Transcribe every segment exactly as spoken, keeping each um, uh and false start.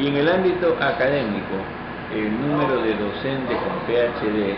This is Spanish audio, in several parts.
en el ámbito académico, el número de docentes con P H D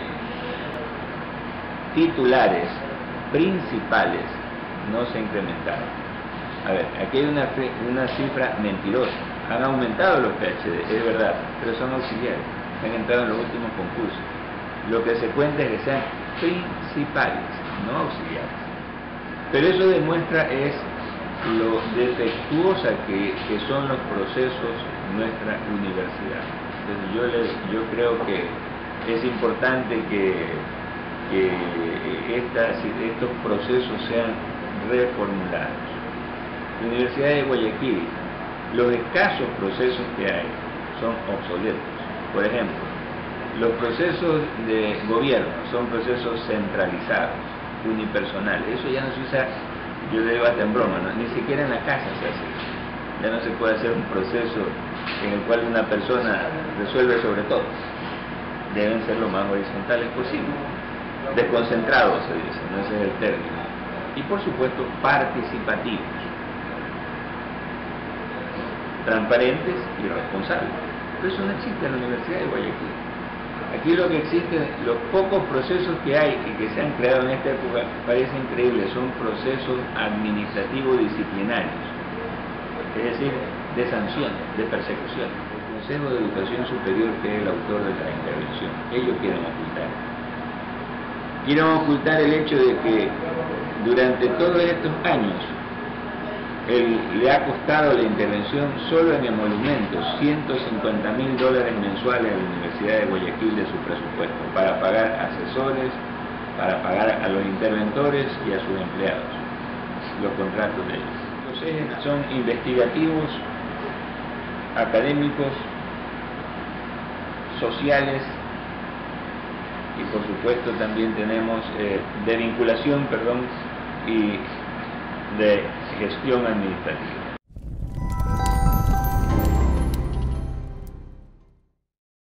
titulares principales no se ha incrementado. A ver, aquí hay una, una cifra mentirosa. Han aumentado los P H D, es verdad, pero son auxiliares. Han entrado en los últimos concursos. Lo que se cuenta es que sean principales, no auxiliares. Pero eso demuestra es lo defectuosa que, que son los procesos en nuestra universidad. Entonces yo, les, yo creo que es importante que, que estas, estos procesos sean reformulados. La Universidad de Guayaquil, los escasos procesos que hay son obsoletos. Por ejemplo, los procesos de gobierno son procesos centralizados, unipersonales. Eso ya no se usa, yo le digo hasta en broma, ¿no? Ni siquiera en la casa se hace eso. Ya no se puede hacer un proceso en el cual una persona resuelve sobre todo. Deben ser lo más horizontales posible. Desconcentrados se dice, no ese es el término. Y por supuesto participativos, transparentes y responsables. Pero eso no existe en la Universidad de Guayaquil. Aquí lo que existe, los pocos procesos que hay y que se han creado en esta época, parece increíble, son procesos administrativos disciplinarios, es decir, de sanción, de persecución. El Consejo de Educación Superior, que es el autor de la intervención, ellos quieren ocultar. Quieren ocultar el hecho de que durante todos estos años el, le ha costado la intervención solo en emolumentos ciento cincuenta mil dólares mensuales a la Universidad de Guayaquil de su presupuesto para pagar asesores, para pagar a los interventores y a sus empleados, los contratos de ellos. Los ejes son investigativos, académicos, sociales y por supuesto también tenemos eh, de vinculación, perdón, y de gestión administrativa.